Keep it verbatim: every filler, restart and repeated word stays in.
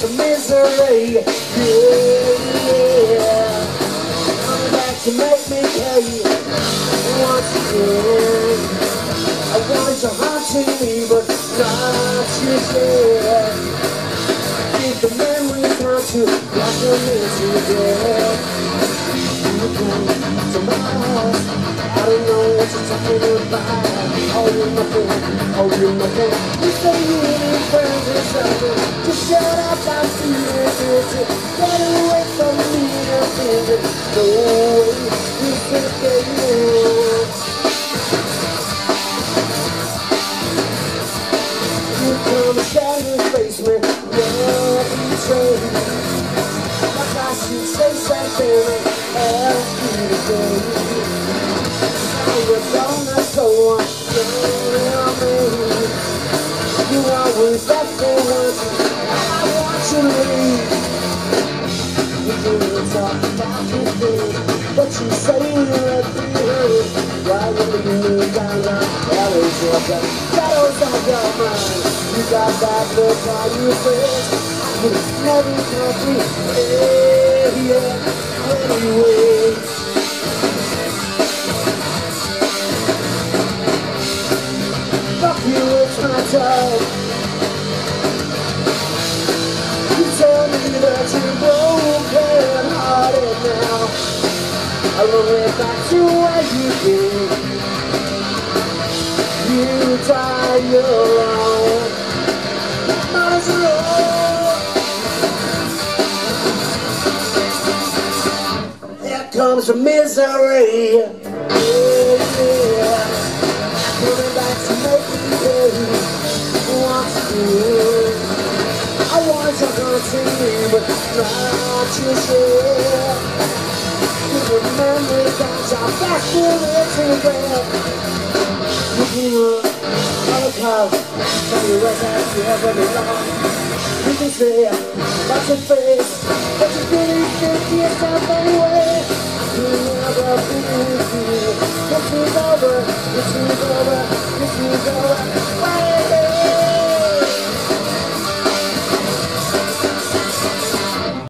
to misery. Yeah, yeah. Coming back to make me pay once again. I wanted to haunt me, but not you yet. Keep the memories down to lock them into death. You come to my house, I don't know what you're talking about. Oh, you're my friend, oh, you're my friend. You say you need friends or something. Just shut up, I'm feeling guilty. Get away from me, I'm thinking, no way, you think that you come and stand in the basement, yeah, betrayed. Like I should say something else to the day. Now you're gonna go on, yeah, me. You always left for once, I want you to leave. You didn't talk about your thing, but you say you let me hurt. Why you leave me down the gallows of the shadows of your mind? You got that look on your face, I can never comprehend, yeah, anyway. Fuck you, it's my time. You tell me that you're broken hearted now. I will way back to where you came. You die your own. Might as well. Here comes the misery. Yeah, yeah. Coming back to make me pay once again. I wanted to continue, but not just yet. You remember that I'm back for it to bed. Looking up on the couch, tell you what that you ever belong. You can say, that's your face, but you really think to yourself anyway. You'll never be with you. This is over, this is over, this is over.